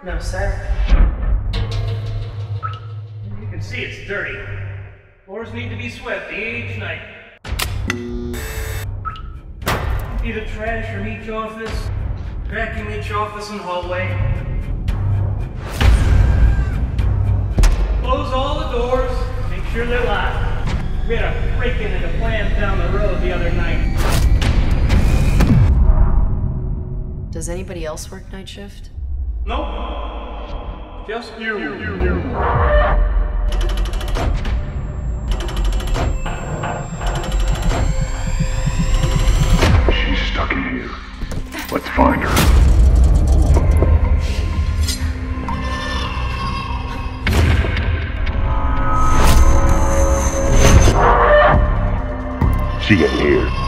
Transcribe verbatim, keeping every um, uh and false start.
No, sir. You can see it's dirty. Floors need to be swept each night. Empty the trash from each office. Vacuum each office and hallway. Close all the doors. Make sure they're locked. We had a break-in at a plant down the road the other night. Does anybody else work night shift? Nope. Just you. you, you, you. She's stuck in here. Let's find her. She in here.